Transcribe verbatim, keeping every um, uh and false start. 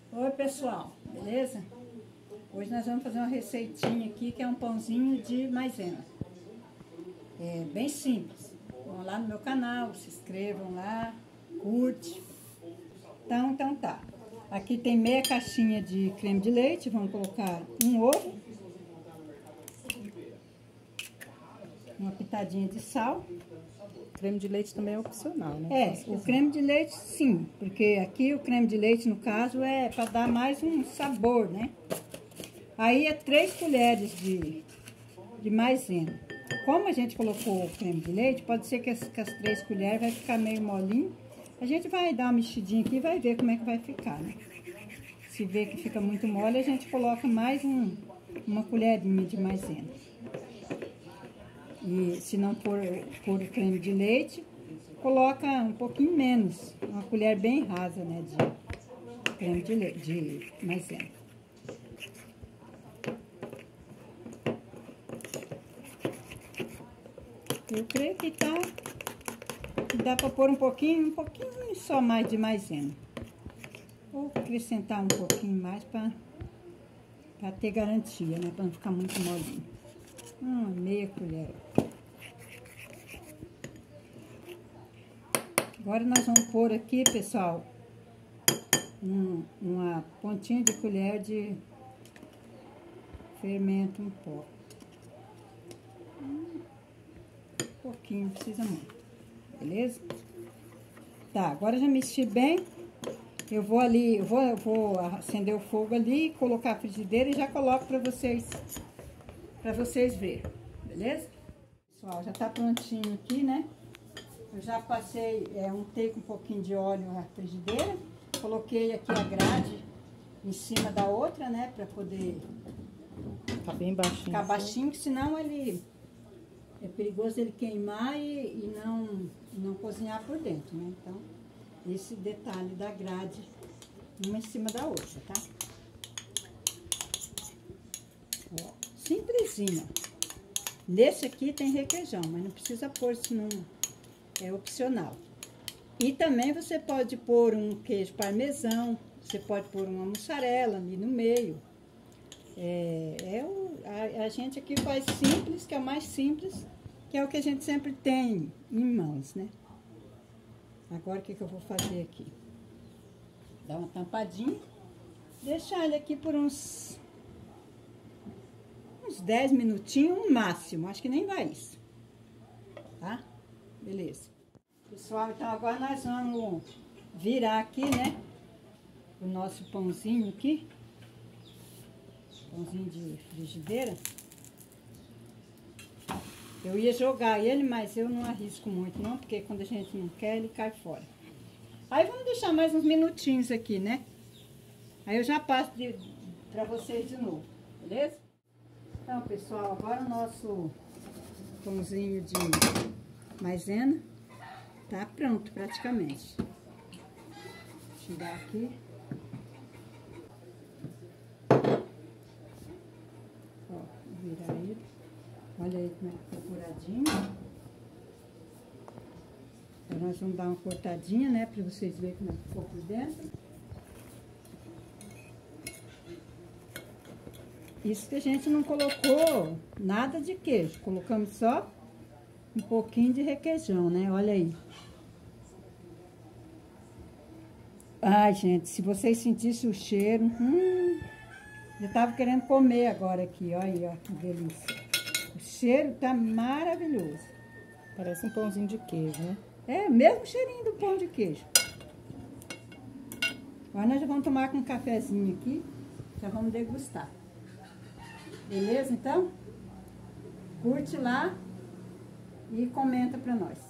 Oi pessoal, beleza? Hoje nós vamos fazer uma receitinha aqui que é um pãozinho de maisena. É bem simples. Vão lá no meu canal, se inscrevam lá, curte. Então, então tá. Aqui tem meia caixinha de creme de leite, vamos colocar um ovo, uma pitadinha de sal. Creme de leite também é opcional, né? É, o creme de leite sim, porque aqui o creme de leite, no caso, é para dar mais um sabor, né? Aí é três colheres de, de maisena. Como a gente colocou o creme de leite, pode ser que as, que as três colheres vai ficar meio molinho. A gente vai dar uma mexidinha aqui e vai ver como é que vai ficar, né? Se vê que fica muito mole, a gente coloca mais um, uma colherinha de maisena. E se não for, for o creme de leite, coloca um pouquinho menos, uma colher bem rasa, né, de creme de leite, de maisena. Eu creio que tá, que dá para pôr um pouquinho, um pouquinho só mais de maisena. Vou acrescentar um pouquinho mais para para ter garantia, né, para não ficar muito molinho. Uma meia colher. Agora nós vamos pôr aqui, pessoal, um, uma pontinha de colher de fermento em pó. Um pouquinho, não precisa muito, beleza? Tá, agora já mexi bem. Eu vou ali, eu vou, eu vou acender o fogo ali, colocar a frigideira e já coloco para vocês, para vocês verem, beleza? Pessoal, já tá prontinho aqui, né? Eu já passei, é, untei com um pouquinho de óleo na frigideira, coloquei aqui a grade em cima da outra, né, para poder tá bem baixinho, ficar baixinho, senão ele é perigoso ele queimar e, e não, não cozinhar por dentro, né? Então, esse detalhe da grade uma em cima da outra, tá? Ó, simplesinho. Nesse aqui tem requeijão, mas não precisa pôr, senão é opcional. E também você pode pôr um queijo parmesão, você pode pôr uma mussarela ali no meio. É, é o, a, a gente aqui faz simples, que é o mais simples, que é o que a gente sempre tem em mãos, né? Agora o que, que eu vou fazer aqui? Dar uma tampadinha, deixar ele aqui por uns, uns dez minutinhos, no máximo, acho que nem vai isso, tá? Beleza. Pessoal, então agora nós vamos virar aqui, né, o nosso pãozinho aqui, pãozinho de frigideira. Eu ia jogar ele, mas eu não arrisco muito não, porque quando a gente não quer, ele cai fora. Aí vamos deixar mais uns minutinhos aqui, né? Aí eu já passo de, pra vocês de novo, beleza? Então, pessoal, agora o nosso pãozinho de maisena tá pronto praticamente. Vou tirar aqui. Ó, vou virar ele. Olha aí como é que ficou furadinho. Agora nós vamos dar uma cortadinha, né, para vocês verem como é que ficou por dentro. Isso que a gente não colocou nada de queijo, colocamos só um pouquinho de requeijão, né? Olha aí. Ai, gente, se vocês sentissem o cheiro, hum, eu tava querendo comer agora aqui, olha aí, ó, que delícia. O cheiro tá maravilhoso. Parece um pãozinho de queijo, né? É, mesmo cheirinho do pão de queijo. Agora nós já vamos tomar com um cafezinho aqui, já vamos degustar. Beleza, então? Curte lá e comenta pra nós.